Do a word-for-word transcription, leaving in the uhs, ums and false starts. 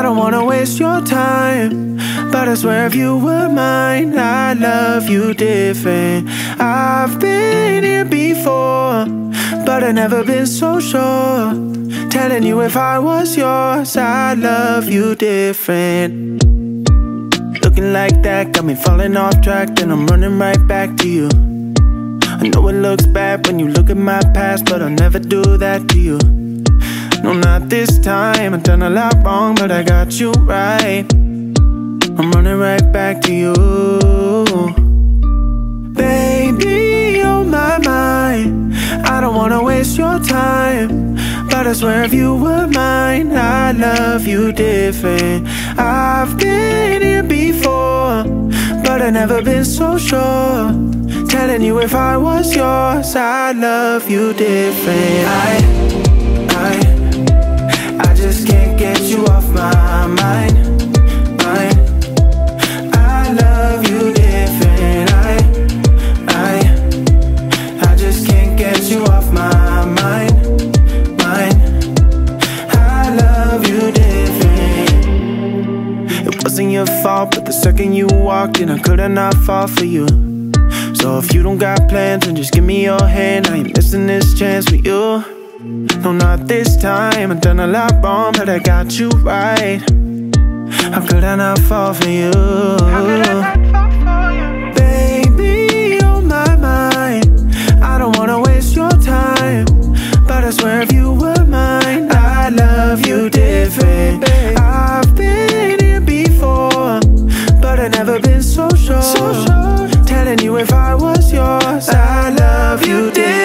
don't wanna waste your time, but I swear if you were mine, I love you different. I've been here before, but I've never been so sure. Telling you if I was yours, I love you different. Looking like that got me falling off track, then I'm running right back to you. I know it looks bad when you look at my past, but I'll never do that to you. No, not this time. I've done a lot wrong, but I got you right. I'm running right back to you. Baby, you're my mind. I don't wanna waste your time, but I swear if you were mine, I love you different. I've been here before, but I've never been so sure. Telling you if I was yours, I love you different. I, I, I just can't get you off my mind, mind. I love you different. I, I, I just can't get you off my mind, mind. I love you different. It wasn't your fault, but the second you walked in, I couldn't not fall for you. So if you don't got plans, then just give me your hand. I ain't missing this chance with you. No, not this time. I've done a lot wrong, but I got you right. How could I not fall for you? How could I not fall for you? Baby, you're my mind. I don't wanna waste your time, but I swear if you were mine, I love you different. I've been here before, but I've never been so sure. So sure. Telling you if I was yours, I love you different.